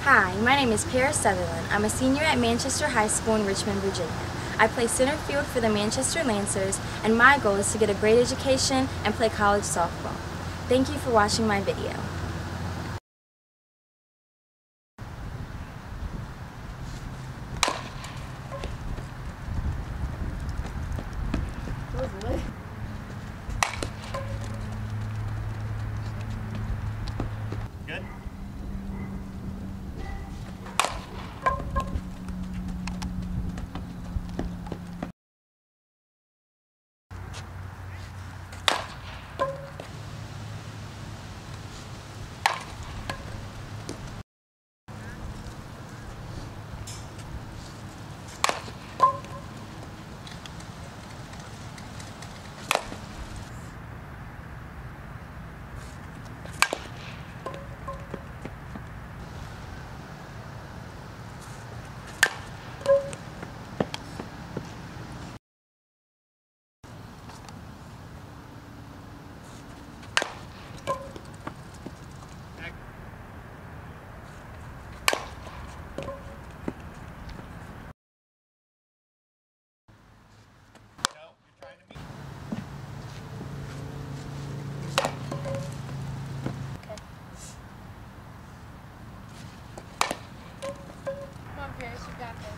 Hi, my name is Sutherlin. I'm a senior at Manchester High School in Richmond, Virginia. I play center field for the Manchester Lancers, and my goal is to get a great education and play college softball. Thank you for watching my video. Good? Come on, Paris, you got this.